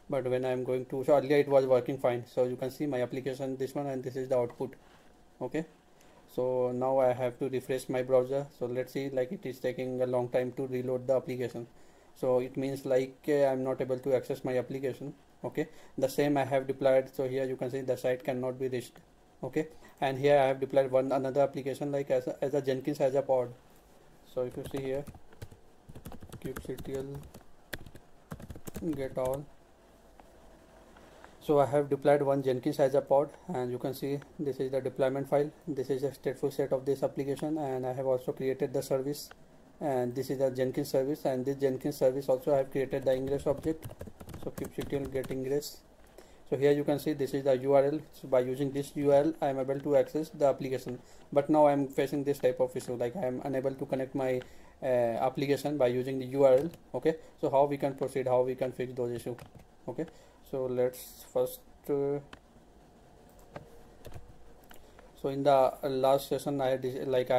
but when I'm going to, so earlier it was working fine. So you can see my application, this one, and this is the output. Okay, so now I have to refresh my browser. So let's see, like it is taking a long time to reload the application. So it means like I'm not able to access my application. Okay, the same I have deployed. So here you can see the site cannot be reached. Okay, and here I have deployed one another application like as a Jenkins as a pod. So if you see here, kubectl get all. So I have deployed one Jenkins as a pod, and you can see this is the deployment file. This is a stateful set of this application, and I have also created the service, and this is the Jenkins service, and this Jenkins service also I have created the ingress object. So kubectl get ingress. So here you can see this is the URL. So by using this URL I am able to access the application, but now I am facing this type of issue, like I am unable to connect my application by using the URL. Okay, so how we can proceed, how we can fix those issues? Okay, so let's first so in the last session I like I